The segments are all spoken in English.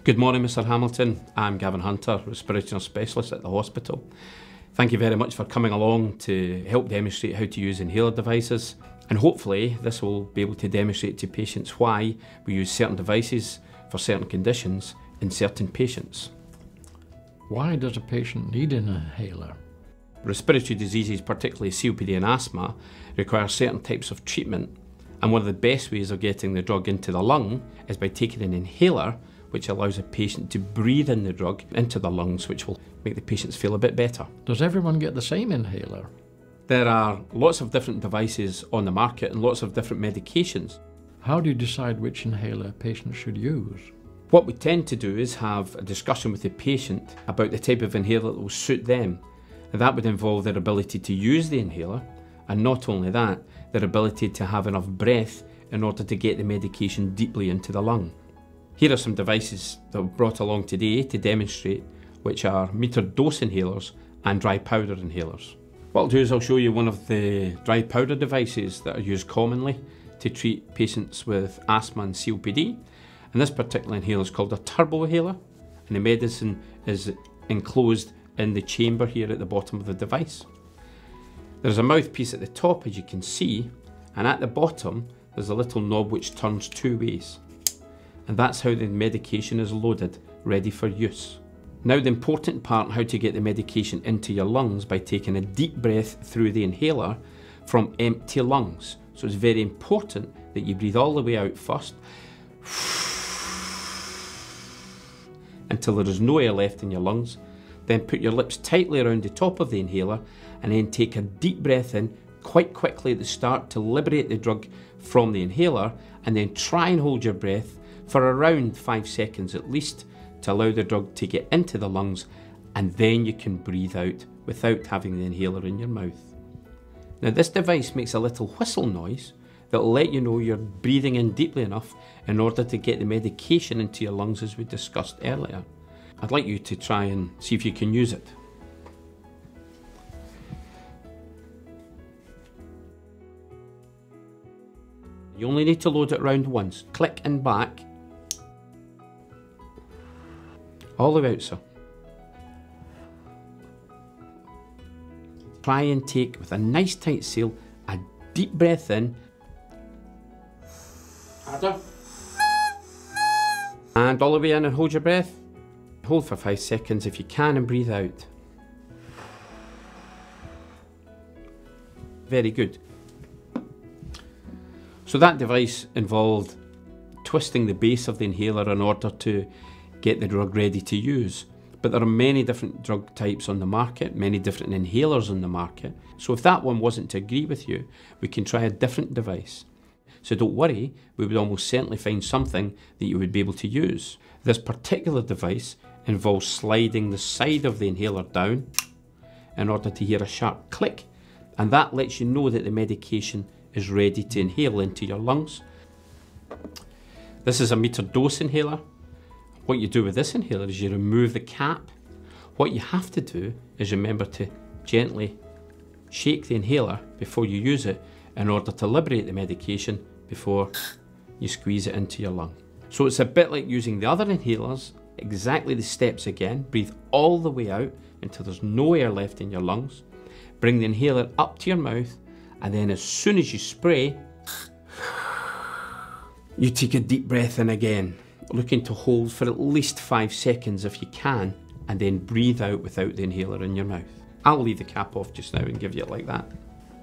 Good morning, Mr. Hamilton. I'm Gavin Hunter, respiratory specialist at the hospital. Thank you very much for coming along to help demonstrate how to use inhaler devices. And hopefully this will be able to demonstrate to patients why we use certain devices for certain conditions in certain patients. Why does a patient need an inhaler? Respiratory diseases, particularly COPD and asthma, require certain types of treatment. And one of the best ways of getting the drug into the lung is by taking an inhaler, which allows a patient to breathe in the drug into the lungs, which will make the patients feel a bit better. Does everyone get the same inhaler? There are lots of different devices on the market and lots of different medications. How do you decide which inhaler patients should use? What we tend to do is have a discussion with the patient about the type of inhaler that will suit them. And that would involve their ability to use the inhaler, and not only that, their ability to have enough breath in order to get the medication deeply into the lung. Here are some devices that we've brought along today to demonstrate, which are metered dose inhalers and dry powder inhalers. What I'll do is I'll show you one of the dry powder devices that are used commonly to treat patients with asthma and COPD. And this particular inhaler is called a turbo inhaler, and the medicine is enclosed in the chamber here at the bottom of the device. There's a mouthpiece at the top, as you can see, and at the bottom there's a little knob which turns two ways. And that's how the medication is loaded, ready for use. Now the important part, how to get the medication into your lungs by taking a deep breath through the inhaler from empty lungs. So it's very important that you breathe all the way out first, until there is no air left in your lungs. Then put your lips tightly around the top of the inhaler and then take a deep breath in quite quickly at the start to liberate the drug from the inhaler, and then try and hold your breath for around 5 seconds at least to allow the drug to get into the lungs, and then you can breathe out without having the inhaler in your mouth. Now this device makes a little whistle noise that will let you know you're breathing in deeply enough in order to get the medication into your lungs, as we discussed earlier. I'd like you to try and see if you can use it. You only need to load it round once. Click and back. All the way out, sir. Try and take, with a nice tight seal, a deep breath in. Harder. And all the way in and hold your breath. Hold for 5 seconds if you can and breathe out. Very good. So that device involved twisting the base of the inhaler in order to get the drug ready to use. But there are many different drug types on the market, many different inhalers on the market. So if that one wasn't to agree with you, we can try a different device. So don't worry, we would almost certainly find something that you would be able to use. This particular device involves sliding the side of the inhaler down in order to hear a sharp click, and that lets you know that the medication is ready to inhale into your lungs. This is a metered dose inhaler. What you do with this inhaler is you remove the cap. What you have to do is remember to gently shake the inhaler before you use it in order to liberate the medication before you squeeze it into your lung. So it's a bit like using the other inhalers, exactly the steps again. Breathe all the way out until there's no air left in your lungs. Bring the inhaler up to your mouth, and then as soon as you spray, you take a deep breath in again, looking to hold for at least 5 seconds if you can, and then breathe out without the inhaler in your mouth. I'll leave the cap off just now and give you it like that.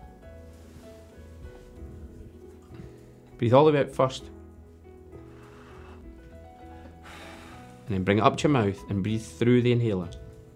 Breathe all the way out first, and then bring it up to your mouth and breathe through the inhaler.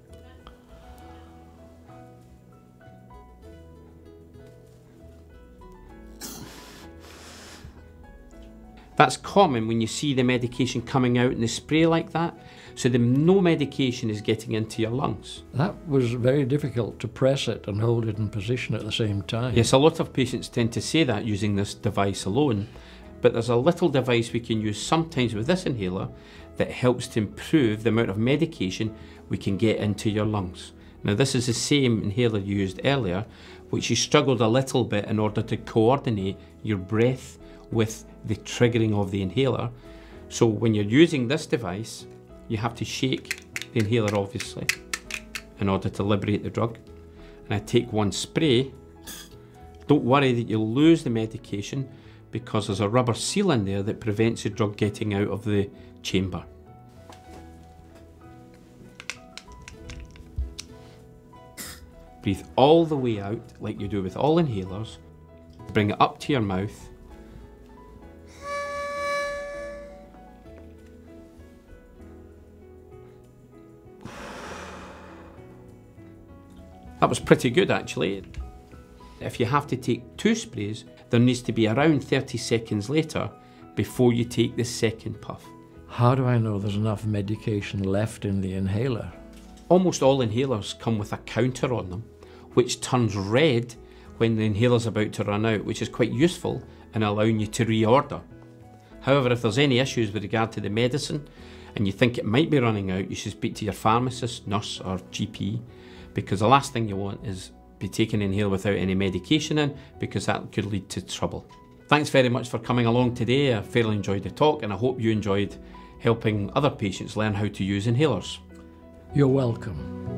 That's common when you see the medication coming out in the spray like that, so that no medication is getting into your lungs. That was very difficult to press it and hold it in position at the same time. Yes, a lot of patients tend to say that using this device alone, but there's a little device we can use sometimes with this inhaler that helps to improve the amount of medication we can get into your lungs. Now this is the same inhaler you used earlier, which you struggled a little bit in order to coordinate your breath with the triggering of the inhaler. So when you're using this device, you have to shake the inhaler obviously in order to liberate the drug. And I take one spray. Don't worry that you'll lose the medication because there's a rubber seal in there that prevents the drug getting out of the chamber. Breathe all the way out like you do with all inhalers. Bring it up to your mouth. That was pretty good actually. If you have to take 2 sprays, there needs to be around 30 seconds later before you take the second puff. How do I know there's enough medication left in the inhaler? Almost all inhalers come with a counter on them, which turns red when the inhaler's about to run out, which is quite useful in allowing you to reorder. However, if there's any issues with regard to the medicine and you think it might be running out, you should speak to your pharmacist, nurse or GP, because the last thing you want is be taking an inhaler without any medication in, because that could lead to trouble. Thanks very much for coming along today. I fairly enjoyed the talk and I hope you enjoyed helping other patients learn how to use inhalers. You're welcome.